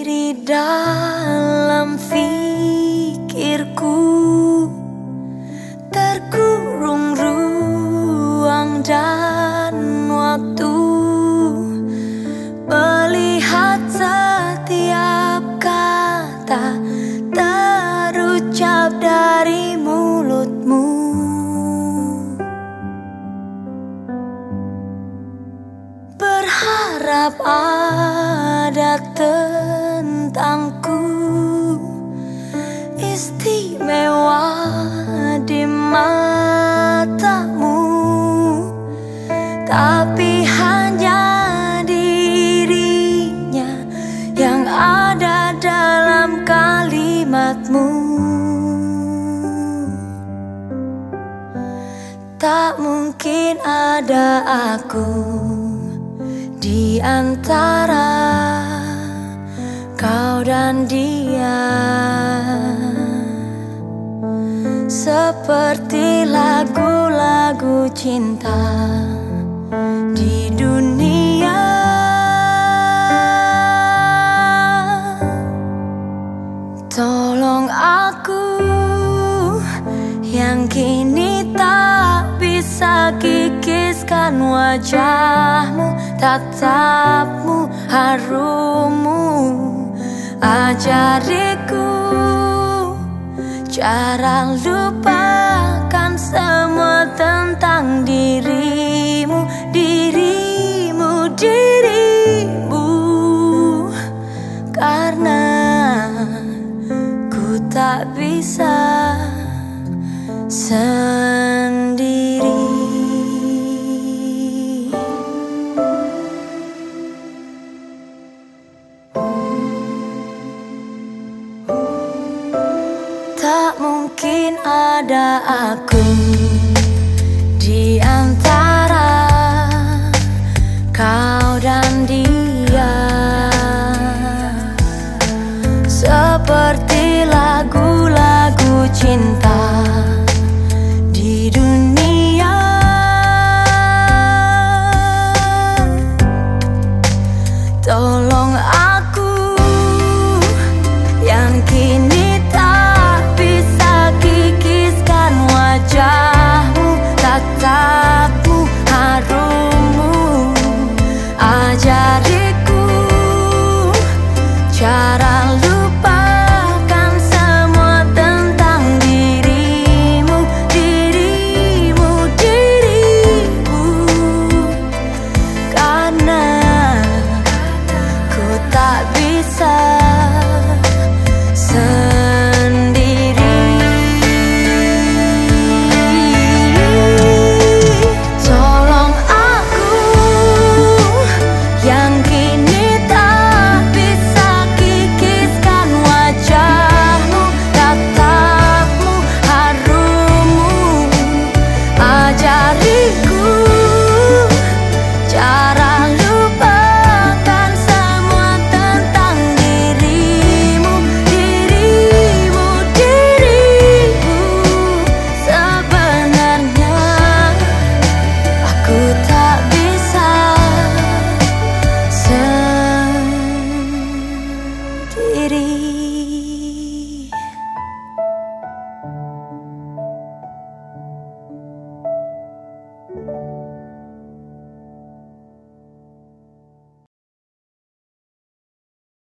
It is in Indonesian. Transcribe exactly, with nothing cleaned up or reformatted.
Di dalam fikirku terkurung ruang dan waktu, melihat setiap kata terucap dari mulutmu. Berharap ada tentangku istimewa di matamu, tapi hanya dirinya yang ada dalam kalimatmu. Tak mungkin ada aku di antara kau dan dia, seperti lagu-lagu cinta di dunia. Tolong aku yang kini tak bisa kikiskan wajahmu, tatapmu, harummu. Ajariku cara lupakan semua tentang dirimu, dirimu, dirimu. Karena ku tak bisa sendiri. Tak mungkin ada aku di antara kau dan dia, seperti lagu-lagu cinta di dunia. Tolong aku yang kini wajahmu, tatapmu, harummu. Ajariku cara lupakan semua tentang dirimu, dirimu, dirimu. Karena ku tak bisa diri.